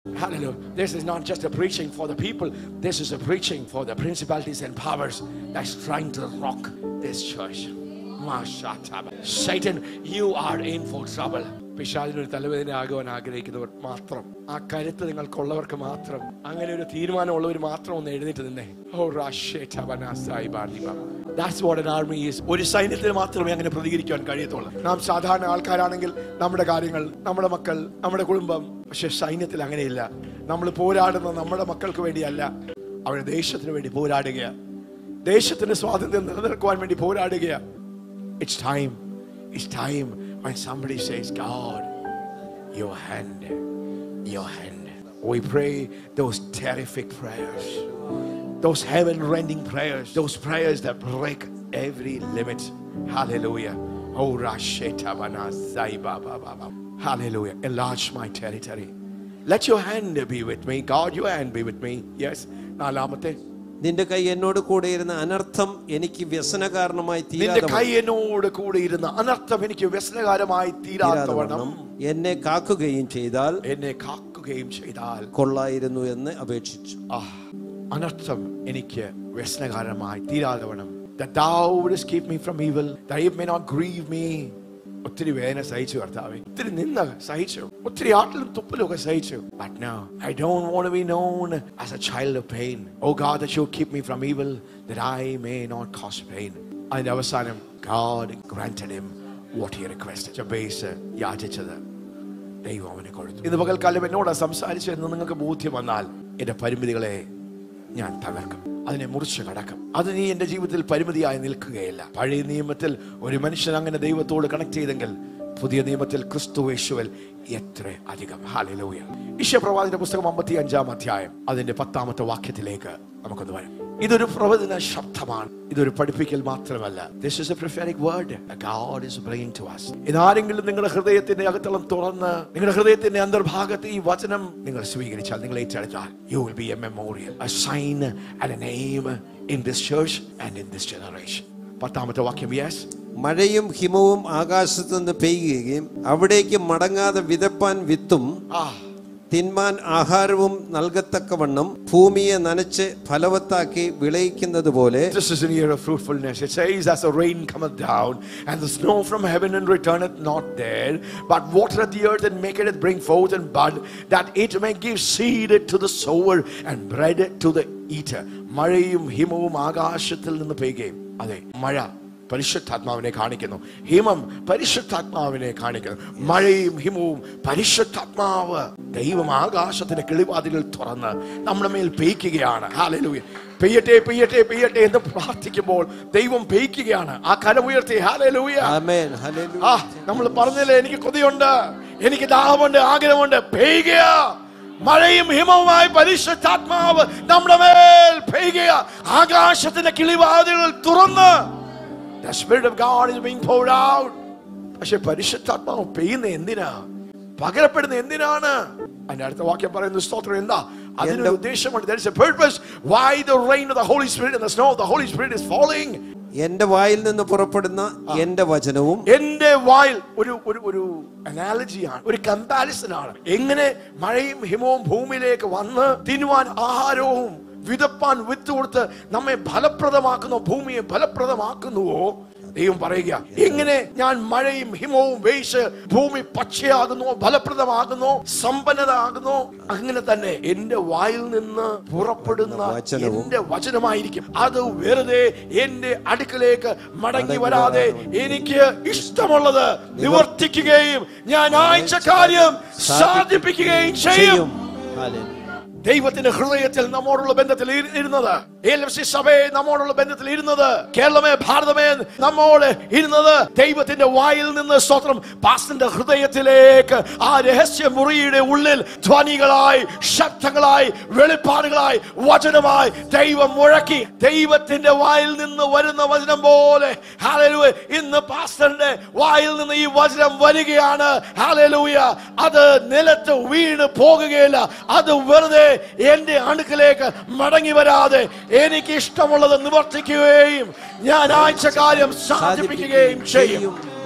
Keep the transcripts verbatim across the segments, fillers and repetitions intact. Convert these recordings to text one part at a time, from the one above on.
Hallelujah. This is not just a preaching for the people. This is a preaching for the principalities and powers that's trying to rock this church. Satan, you are in for trouble. പിശാചിനൊരു തലവേദന ആകുവാൻ ആഗ്രഹിക്കുന്നവർ മാത്രം, ആ കരുത്ത് നിങ്ങൾക്കുള്ളവർക്ക് മാത്രം, അങ്ങനെ ഒരു തീരുമാനമുള്ളവർ മാത്രം ഒന്ന് എഴുന്നേറ്റ് നിന്നേ. That's what an army is. ഒരു സൈന്യത്തിന് മാത്രമേ അങ്ങനെ പ്രതികരിക്കാൻ കഴിയത്തുള്ളൂ. നാം സാധാരണ ആൾക്കാരാണെങ്കിൽ നമ്മുടെ കാര്യങ്ങൾ, നമ്മുടെ മക്കൾ, നമ്മുടെ കുടുംബം. പക്ഷെ സൈന്യത്തിൽ അങ്ങനെയില്ല. നമ്മൾ പോരാടുന്ന നമ്മുടെ മക്കൾക്ക് വേണ്ടിയല്ല, അവരുടെ ദേശത്തിന് വേണ്ടി പോരാടുക, ദേശത്തിന്റെ സ്വാതന്ത്ര്യം നിലനിർത്തുവാൻ വേണ്ടി പോരാടുക. It's time. It's time when somebody says, God, your hand, your hand. We pray those terrific prayers, those heaven-rending prayers, those prayers that break every limit. Hallelujah. Oh, Rashetabana Zaiba Baba. Hallelujah. Enlarge my territory. Let your hand be with me. God, your hand be with me. Yes. Nalamate. നിന്റെ കൈ എന്നോട് കൂടെ ഇരുന്ന അനർത്ഥം എനിക്ക് വ്യസനകാരണമായി നിന്റെ കൈ എന്നോട് കൂടെ ഇരുന്ന അനർത്ഥം എനിക്ക് വ്യസനകാരമായി തീരാത്തവണ്ണം എന്നെ കാക്കുകയും ചെയ്താൽ എന്നെ കാക്കുകയും ചെയ്താൽ കൊള്ളായിരുന്നു എന്ന് അപേക്ഷിച്ചു. അനർത്ഥം എനിക്ക് വ്യസനകാരമായി തീരാത്തവണ്ണം, that thou wouldest keep me from evil, that it may not grieve me. ഒത്തിരി വേദന സഹിച്ചു കർത്താവേ, ഒത്തിരി നിന്ന സഹിച്ചു, ഒത്തിരി ആട്ടിലും തുപ്പലും ഒക്കെ സഹിച്ചു. But now I don't want to be known as a child of pain. Oh God, that you keep me from evil, that I may not cause pain. അതിന്റെ അവസാനം God granted him what he requested. Jabez യാചിച്ചത് ദൈവം അവന് കൊടുത്തു. ഇന്ന് പകൽക്കാലം എന്നോട് സംസാരിച്ചെന്ന് നിങ്ങൾക്ക് ബോധ്യം വന്നാൽ എന്റെ പരിമിതികളെ ഞാൻ തകർക്കും, അതിനെ മുറിച്ച് കടക്കും. അത് നീ എന്റെ ജീവിതത്തിൽ പരിമിതിയായി നിൽക്കുകയില്ല. പഴയ നിയമത്തിൽ ഒരു മനുഷ്യൻ അങ്ങനെ ദൈവത്തോട് കണക്ട് ചെയ്തെങ്കിൽ പുതിയ നിയമത്തിൽ ക്രിസ്തു യേശുവിൽ എത്ര അധികം. ഹല്ലേലൂയ. യശയ്യാപ്രവാചകന്റെ പുസ്തകം അമ്പത്തി അഞ്ചാം അധ്യായം അതിന്റെ പത്താമത്തെ വാക്യത്തിലേക്ക് നമുക്കൊന്ന് വരാം. ഇതൊരു പ്രവചന ശബ്ദമാണ്, ഇതൊരു പഠിപ്പിക്കൽ മാത്രമല്ല. This is a prophetic word that God is bringing to us. ഇതാരെങ്കിലും നിങ്ങളുടെ ഹൃദയത്തിന്റെ അകത്തളം തുറന്ന് നിങ്ങളുടെ ഹൃദയത്തിന്റെ അന്തർഭാഗത്ത് ഈ വചനം നിങ്ങൾ സ്വീകരിച്ചാൽ, നിങ്ങൾ ഏറ്റെടുത്താൽ, you will be a memorial, a sign and a name in this church and in this generation. പത്താമത്തെ വാക്യം. Yes. മഴയും ഹിമവും ആകാശത്തു നിന്ന് പെയ്യുകയും അവിടേക്ക് മടങ്ങാതെ വിതപ്പാൻ വിത്തും തിന്മാൻ ആഹാരവും നൽകത്തക്കവണ്ണം ഭൂമിയെ നനച്ച് ഫലവത്താക്കി വിളയിക്കുന്നത് പോലെ. This is an year of fruitfulness. It says, as the rain cometh down and the snow from heaven and returneth not there, but watereth the earth and maketh it bring forth and bud, that it may give seed to the sower and bread to the eater. മഴയും ഹിമവും ആകാശത്തിൽ നിന്ന് പെയ്യുകയും. അതെ, മഴ പരിശുദ്ധാത്മാവിനെ കാണിക്കുന്നു, ഹിമം പരിശുദ്ധാത്മാവിനെ കാണിക്കുന്നു. മഴയും ഹിമവും പരിശുദ്ധാത്മാവ് ദൈവം ആകാശത്തിന്റെ കിളിവാതിലുകൾ തുറന്ന് നമ്മുടെ മേൽ പെയ്യ്ക്കുകയാണ്. ഹല്ലേലൂയ. പെയ്യട്ടെ പെയ്യട്ടെ പെയ്യട്ടെ എന്ന് പ്രാർത്ഥിക്കുമ്പോൾ ദൈവം പെയ്യ്ക്കുകയാണ്. ആ കരമുയർത്തി ഹല്ലേലൂയ. ആമേൻ. ഹല്ലേലൂയ. ആ നമ്മൾ പറഞ്ഞില്ലേ, എനിക്ക് കൊതിയുണ്ട്, എനിക്ക് ദാഹമുണ്ട്, ആഗ്രഹമുണ്ട്. പെയ്യുക, മഴയും ഹിമവുമായി പരിശുദ്ധാത്മാവ് നമ്മുടെ മേൽ പെയ്യുക. ആകാശത്തിന്റെ കിളിവാതിലുകൾ തുറന്ന് the Spirit of God is being poured out. പക്ഷെ പരിശുദ്ധാത്മാവ് പെയ്യുന്ന എന്തിനാ, പകരപ്പെടുന്ന എന്തിനാണ്? അതിന്റെ അടുത്ത വാക്യം പറയുന്ന സ്തോത്രം എന്താ? അതിനൊരു ഉദ്ദേശമുണ്ട്. There is a purpose why the rain of the Holy Spirit and the snow of the Holy Spirit is falling. എന്റെ വായിൽ നിന്ന് പുറപ്പെടുന്ന എന്റെ വചനവും, എന്റെ വായിൽ ഒരു ഒരു ഒരു അനാലജിയാണ്, ഒരു കമ്പാരിസൺ ആണ്. എങ്ങനെ മഴയും ഹിമവും ഭൂമിയിലേക്ക് വന്ന് തിന്നുവാൻ ആഹാരവും വിതപ്പാൻ വിത്ത് കൊടുത്ത് നമ്മെ ഫലപ്രദമാക്കുന്നു, ഭൂമിയെ ഫലപ്രദമാക്കുന്നുവോ ദൈവം പറയുക. എങ്ങനെ ഞാൻ മഴയും ഹിമവും വേയിച്ച് ഭൂമി പച്ചയാകുന്നു, ഫലപ്രദമാകുന്നു, സമ്പന്നത ആകുന്നു, അങ്ങനെ തന്നെ എന്റെ വായിൽ നിന്ന് പുറപ്പെടുന്ന എന്റെ വചനമായിരിക്കും. അത് വെറുതെ എന്റെ അടുക്കലേക്ക് മടങ്ങി വരാതെ എനിക്ക് ഇഷ്ടമുള്ളത് നിവർത്തിക്കുകയും ഞാൻ അയച്ച കാര്യം സാധിപ്പിക്കുകയും ചെയ്യും. ദൈവത്തിന്റെ ഹൃദയത്തിൽ നമ്മോടുള്ള ബന്ധത്തിൽ ഇരുന്നത്, സഭയെ നമ്മോടുള്ള ബന്ധത്തിൽ ഇരുന്നത്, കേരളമേ ഭാരതമേ നമ്മോട് ഇരുന്നത്, ദൈവത്തിന്റെ വായിൽ നിന്ന് സ്തോത്രം പാസ്റ്ററിന്റെ ഹൃദയത്തിലേക്ക് ആ രഹസ്യ മുറിയുടെ ഉള്ളിൽ ധ്വനികളായി, ശബ്ദങ്ങളായി, വെളിപ്പാടുകളായി, വചനമായി ദൈവം മുഴക്കി. ദൈവത്തിന്റെ വായിൽ നിന്ന് വരുന്ന വചനം പോലെ ഹല്ലേലൂയ ഇന്ന് പാസ്റ്ററിന്റെ വായിൽ നിന്ന് ഈ വചനം വരികയാണ്. ഹല്ലേലൂയ. അത് നിലത്ത് വീണ് പോകുകയില്ല. അത് വെറുതെ എന്റെ അടുക്കലേക്ക് മടങ്ങി വരാതെ എനിക്ക് ഇഷ്ടമുള്ളത് നിവർത്തിക്കുകയും ഞാൻ അയച്ച കാര്യം സാധിപ്പിക്കുകയും ചെയ്യും.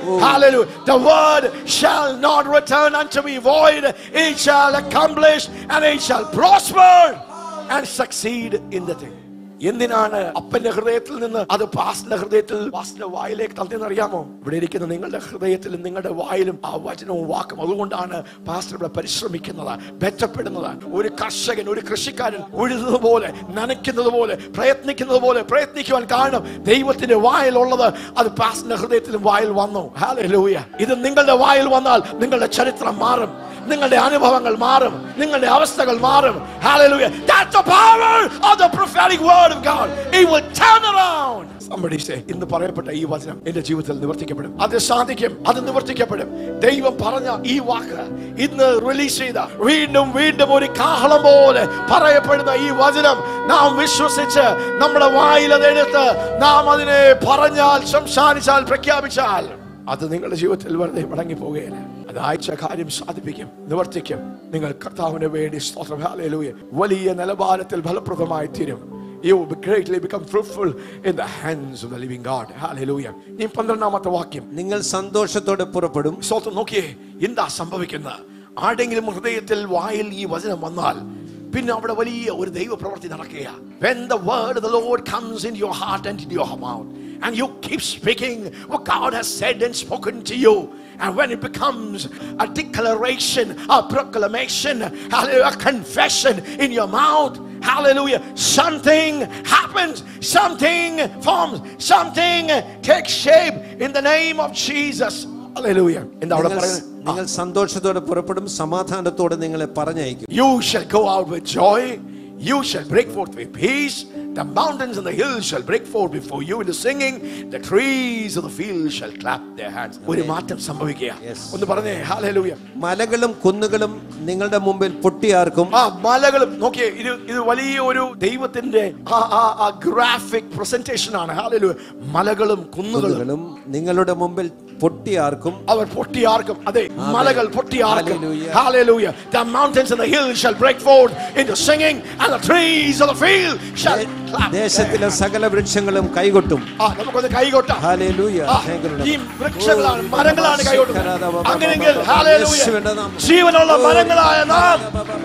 Hallelujah. The word shall not return unto me void. It shall accomplish and it shall prosper and succeed in the thing. എന്തിനാണ് അപ്പന്റെ ഹൃദയത്തിൽ നിന്ന് അത് പാസ്റ്ററുടെ ഹൃദയത്തിൽ പാസ്റ്ററുടെ വായിലേക്ക് തന്നെന്ന് അറിയാമോ? ഇവിടെ ഇരിക്കുന്ന നിങ്ങളുടെ ഹൃദയത്തിലും നിങ്ങളുടെ വായിലും ആ വചനവും വാക്കും. അതുകൊണ്ടാണ് പാസ്റ്റർ ഇവിടെ പരിശ്രമിക്കുന്നത്, മെച്ചപ്പെടുന്നത്. ഒരു കർഷകൻ, ഒരു കൃഷിക്കാരൻ ഉഴുന്നത് പോലെ, നനയ്ക്കുന്നത് പോലെ, പ്രയത്നിക്കുന്നത് പോലെ പ്രയത്നിക്കുവാൻ കാരണം ദൈവത്തിന്റെ വായിലുള്ളത് അത് പാസ്റ്ററുടെ ഹൃദയത്തിലും വായിൽ വന്നു. ഹല്ലേലൂയ. ഇത് നിങ്ങളുടെ വായിൽ വന്നാൽ നിങ്ങളുടെ ചരിത്രം മാറും, നിങ്ങളുടെ അനുഭവങ്ങൾ മാറും, നിങ്ങളുടെ അവസ്ഥകൾ മാറും. Hallelujah. That's the power of the prophetic word of God. It will turn around. Somebody say, ഇന്ന് പറയപ്പെട്ട ഈ വചനം എന്റെ ജീവിതത്തിൽ നിവർത്തിക്കപ്പെടും. അത് സാധിക്കും, അത് നിവർത്തിക്കപ്പെടും. ദൈവം പറഞ്ഞ ഈ വാക്ക് ഇന്ന് റിലീസ് ചെയ്ത വീണ്ടും വീണ്ടും ഒരു കാഹളം പോലെ പറയപ്പെടുന്ന ഈ വചനം നാം വിശ്വസിച്ച് നമ്മുടെ വായിൽ അതെടുത്ത് നാം അതിനെ പറഞ്ഞാൽ, സംസാരിച്ചാൽ, പ്രഖ്യാപിച്ചാൽ അത് നിങ്ങളുടെ ജീവിതത്തിൽ വെറുതെ മടങ്ങി പോകുകയില്ല. അത് അയച്ച കാര്യം സാധിപ്പിക്കും, നിവർത്തിക്കും. നിങ്ങൾ കർത്താവിന് വേണ്ടി സ്തോത്രം. ഹല്ലേലൂയ. വലിയ നിലവാരത്തിൽ ഫലപ്രദമായി തീരും. You will greatly become fruitful in the hands of the living God. Hallelujah. ഈ പന്ത്രണ്ടാമത്തെ വാക്യം, നിങ്ങൾ സന്തോഷത്തോടെ പുറപ്പെടും. സ്തോത്രം. നോക്കിയേ എന്താ സംഭവിക്കുന്നത്? ആരെങ്കിലും ഹൃദയത്തിൽ വായിൽ ഈ വചനം വന്നാൽ പിന്നെ അവിടെ വലിയ ഒരു ദൈവ പ്രവൃത്തി നടക്കുക. When the word of the Lord comes into your heart and into your mouth and you keep speaking what God has said and spoken to you, and when it becomes a declaration, a proclamation, hallelujah, a confession in your mouth, hallelujah, something happens, something forms, something takes shape in the name of Jesus. Hallelujah. എന്താ അവിടെ പറയുന്നത്? നിങ്ങൾ സന്തോഷത്തോടെ പുറപ്പെടും, സമാധാനത്തോടെ നിങ്ങളെ പറഞ്ഞയക്കും. You shall go out with joy, you shall break forth with peace. The mountains and the hills shall break forth before you in the singing. The trees of the field shall clap their hands. ഒരു മാറ്റം സംഭവിക്കുക. ഒന്ന് പറഞ്ഞേ hallelujah. മലകളും കുന്നുകളും നിങ്ങളുടെ മുമ്പിൽ പൊട്ടിയാർക്കും. ആ മലകളും നോക്കിയേ, ഇത് ഇത് വലിയ ഒരു ദൈവത്തിന്റെ ആ ആ ഗ്രാഫിക് പ്രസന്റേഷൻ ആണ്. ഹല്ലേലൂയ. മലകളും കുന്നുകളും നിങ്ങളുടെ മുമ്പിൽ പൊട്ടിയാർക്കും. അവർ പൊട്ടിയാർക്കും. അതെ, മലകൾ പൊട്ടിയാർക്കും. Hallelujah. The mountains and the hills shall break forth into singing and the trees of the field shall clap. ദേശത്തിലെ സകല വൃക്ഷങ്ങളും കൈകൊട്ടും. ആ നമുക്കൊന്ന് കൈകൊട്ടാം. Hallelujah. ഈ വൃക്ഷങ്ങളാണ്, മരങ്ങളാണ് കൈകൊട്ടുന്നത്. അങ്ങനെയെങ്കിൽ hallelujah, ജീവനുള്ള മരങ്ങളായ നാം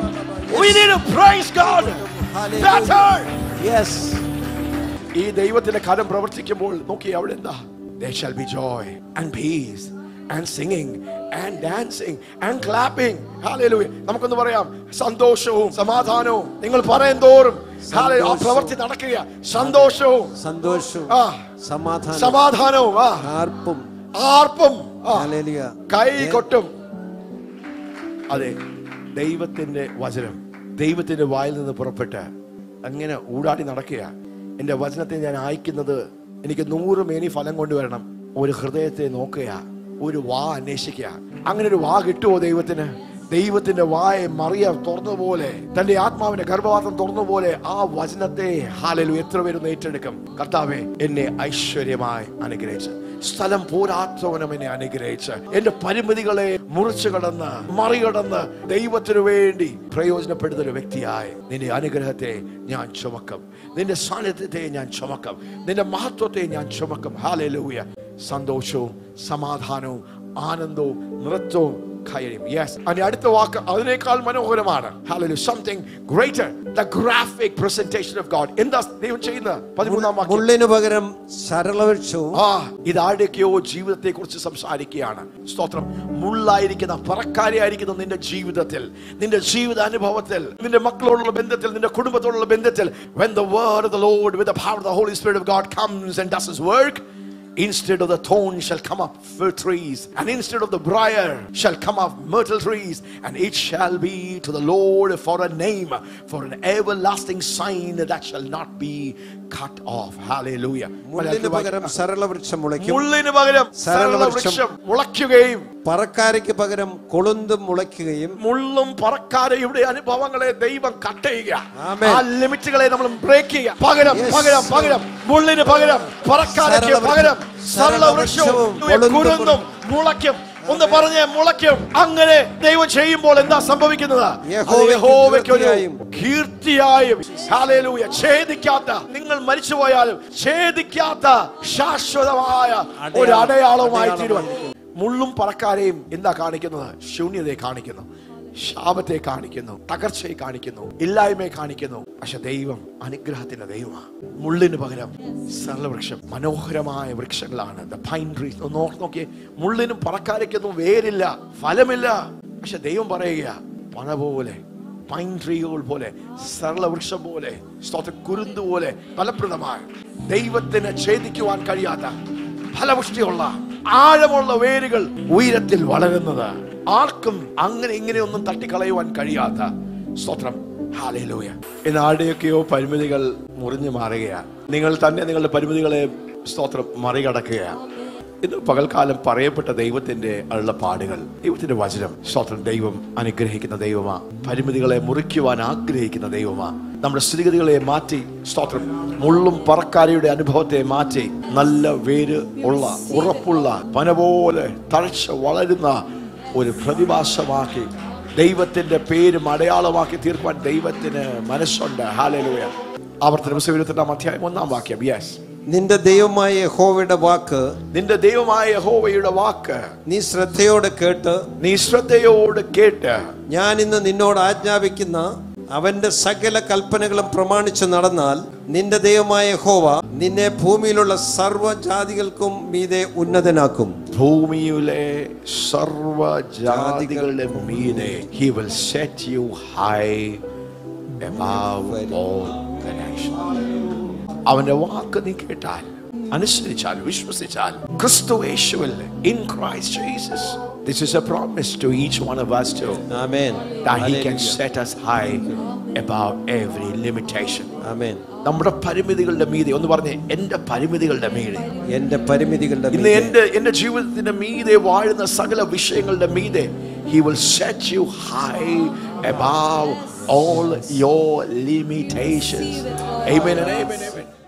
we need to praise God better. Yes. ഈ ദൈവത്തിന്റെ കരം പ്രവർത്തിക്കുമ്പോൾ നോക്കി അവിടെ എന്താ? There shall be joy and peace and singing and dancing and clapping. Hallelujah. നമുക്കൊന്ന് പറയാം, സന്തോഷവും സമാധാനവും. നിങ്ങൾ പറയും തോറും ഹല്ലേലൂയ ആ പ്രവൃത്തി നടക്കുക. സന്തോഷവും സന്തോഷവും ആ സമാധാനവും സമാധാനവും ആ ആർപ്പും ആർപ്പും ഹല്ലേലൂയ കൈ കൊട്ടും. അതെ, ദൈവത്തിന്റെ വചനം ദൈവത്തിന്റെ വായിൽ നിന്ന് പുറപ്പെട്ട് അങ്ങനെ ഊടാടി നടക്കുക. എന്റെ വചനത്തെ ഞാൻ അയക്കുന്നത് എനിക്ക് നൂറ് മേനി ഫലം കൊണ്ടുവരണം. ഒരു ഹൃദയത്തെ നോക്കുക, ഒരു വാ അന്വേഷിക്കുക. അങ്ങനെ ഒരു വാ കിട്ടുമോ ദൈവത്തിന്? ദൈവത്തിന്റെ വായ മറിയ തുറന്നപോലെ, തന്റെ ആത്മാവിന്റെ ഗർഭപാത്രം തുറന്നപോലെ ആ വചനത്തെ ഹല്ലേലൂയ എത്ര പേര് ഏറ്റെടുക്കും? കർത്താവേ, എന്നെ ഐശ്വര്യമായി അനുഗ്രഹിച്ച്, സ്ഥലം പോരാത്തവനും എന്നെ അനുഗ്രഹിച്ച്, എന്റെ പരിമിതികളെ മുറിച്ചു കടന്ന് മറികടന്ന് ദൈവത്തിനു വേണ്ടി പ്രയോജനപ്പെടുന്ന ഒരു വ്യക്തിയായി നിന്റെ അനുഗ്രഹത്തെ ഞാൻ ചുമക്കും, നിന്റെ സാന്നിധ്യത്തെ ഞാൻ ചുമക്കും, നിന്റെ മഹത്വത്തെ ഞാൻ ചുമക്കും. ഹല്ലേലൂയ. സന്തോഷവും സമാധാനവും ആനന്ദവും നൃത്തവും കയറും. യെസ്. അതിന്റെ അടുത്ത വാക്ക് അതിനേക്കാൾ മനോഹരമാണ്. Hallelujah. Something greater. The graphic presentation of God. എന്താ ദൈവം ചെയ്യുന്നത്? പതിമൂന്നാം വാക്യം. മുള്ളിനു പകരം സരളവൃക്ഷവും. ആ ഇതാരുടെയോ ജീവിതത്തെ കുറിച്ച് സംസാരിക്കുകയാണ്. സ്തോത്രം. മുള്ളായിരിക്കുന്ന പറക്കാരിയായിരിക്കുന്ന നിന്റെ ജീവിതത്തിൽ, നിന്റെ ജീവിത അനുഭവത്തിൽ, നിന്റെ മക്കളോടുള്ള ബന്ധത്തിൽ, നിന്റെ കുടുംബത്തോടുള്ള ബന്ധത്തിൽ, when the word of the Lord with the power of the Holy Spirit of God comes and does his work, instead of the thorn shall come up fir trees, and instead of the briar shall come up myrtle trees, and it shall be to the Lord for a name, for an everlasting sign that shall not be cut off. Hallelujah. മുള്ളിനു പകരം സരളവൃക്ഷം മുളയ്ക്കും. മുള്ളിനു പകരം സരളവൃക്ഷം മുളയ്ക്കുകയും പറക്കാരയ്ക്ക് പകരം കൊളുന്തും മുളയ്ക്കുകയും. മുള്ളും പറക്കാരയുടെ അനുഭവങ്ങളെ ദൈവം cut ചെയ്യുക. ആ ലിമിറ്റുകളെ നമ്മൾ break ചെയ്യുക. പകരം പകരം പകരം മുള്ളിന് പകരം പറക്കാരയ്ക്ക് പകരം സരളവൃക്ഷവും കൊളുന്തും മുളയ്ക്കും. ഒന്ന് പറഞ്ഞേ, മുളയ്ക്കും. അങ്ങനെ ദൈവം ചെയ്യുമ്പോൾ എന്താ സംഭവിക്കുന്നത്? യഹോവയ്ക്ക് ഒരു കീർത്തിയായും ഹല്ലേലൂയ ഛേദിക്കാത്ത, നിങ്ങൾ മരിച്ചുപോയാലും ഛേദിക്കാത്ത ശാശ്വതമായ ഒരു അടയാളമായി തീരുവാൻ മുള്ളും പറക്കാരെയും എന്താ കാണിക്കുന്നത്? ശൂന്യതയെ കാണിക്കുന്നു, ശാപത്തെ കാണിക്കുന്നു, തകർച്ചയെ കാണിക്കുന്നു, ഇല്ലായ്മയെ കാണിക്കുന്നു. പക്ഷെ ദൈവം അനുഗ്രഹത്തിന്റെ ദൈവമാണ്. മുള്ളിന് പകരം സരളവൃക്ഷം, മനോഹരമായ വൃക്ഷങ്ങളാണ് ദ പൈൻ ട്രീസ്. ഒന്ന് ഓർത്ത് നോക്കിയേ, മുള്ളിനും പറക്കാരയ്ക്കൊന്നും വേരില്ല, ഫലമില്ല. പക്ഷെ ദൈവം പറയുക, പന പോലെ, പൈൻ ട്രീകൾ പോലെ, സരളവൃക്ഷം പോലെ, സ്തോത്ര കുരുന്ത് പോലെ ഫലപ്രദമായ, ദൈവത്തിന് ഛേദിക്കുവാൻ കഴിയാത്ത ഫലപുഷ്ടിയുള്ള ആഴമുള്ള വേരുകൾ ഉയരത്തിൽ വളരുന്നത്, ആർക്കും അങ്ങനെ ഇങ്ങനെയൊന്നും തട്ടിക്കളയുവാൻ കഴിയാത്ത. സ്തോത്രം, ഹല്ലേലൂയ. ഇന്ന് ആരുടെയൊക്കെയോ പരിമിതികൾ മുറിഞ്ഞു മാറുകയാണ്. നിങ്ങൾ തന്നെ നിങ്ങളുടെ പരിമിതികളെ സ്തോത്രം മറികടക്കുകയാണ്. ഇന്ന് പകൽക്കാലം പറയപ്പെട്ട ദൈവത്തിന്റെ അരുളപ്പാടുകൾ, ദൈവത്തിന്റെ വചനം, സ്തോത്രം, ദൈവം അനുഗ്രഹിക്കുന്ന ദൈവമാ. പരിമിതികളെ മുറിക്കുവാൻ ആഗ്രഹിക്കുന്ന ദൈവമാ. നമ്മുടെ സ്ഥിതിഗതികളെ മാറ്റി, സ്തോത്രം, മുള്ളും പറക്കാരയുടെ അനുഭവത്തെ മാറ്റി നല്ല വേര് ഉള്ള ഉറപ്പുള്ള പന പോലെ തഴച്ച് വളരുന്ന ഒരു പ്രതിഭാസമാക്കി ദൈവത്തിന്റെ പേരും അടയാളമാക്കി തീർക്കാൻ ദൈവത്തിന് മനസ്സുണ്ട്. ഹല്ലേലൂയ. ആവർത്തന പുസ്തകം ഇരുപത്തെട്ടാം അധ്യായം ഒന്നാം വാക്യം. യെസ്. നിന്റെ ദൈവമായ യഹോവയുടെ വാക്ക്, നിന്റെ ദൈവമായ യഹോവയുടെ വാക്ക് നീ ശ്രദ്ധയോടെ കേട്ട്, നീ ശ്രദ്ധയോട് കേട്ട്, ഞാൻ ഇന്ന് നിന്നോട് ആജ്ഞാപിക്കുന്ന അവന്റെ സകല കൽപ്പനകളും പ്രമാണിച്ചു നടന്നാൽ നിന്റെ ദൈവമായ യഹോവ നിന്നെ ഭൂമിയിലുള്ള സർവ്വജാതികൾക്കും മീതെ ഉന്നതനാക്കും. ഭൂമിയിലെ സർവ്വജാതികളുടെ മീതെ he will set you high above all the nations. അവന്റെ വാക്ക് നീ കേട്ടാൽ, അനുസരിച്ചാൽ, വിശ്വസിച്ചാൽ, ക്രിസ്തു യേശുവിൽ, in Christ Jesus, this is a promise to each one of us too. Amen. That he can set us high above every limitation. Amen. നമ്മുടെ പരിമിതികളുടെ മീതെ ഒന്ന് പറഞ്ഞേ, എന്റെ പരിമിതികളുടെ മീതെ, എന്റെ പരിമിതികളുടെ ഇന്ന് എന്റെ എന്റെ ജീവിതത്തിന്റെ മീതെ വാഴുന്ന സകല വിഷയങ്ങളുടെ മീതെ he will set you high above all your limitations. Amen and amen, amen.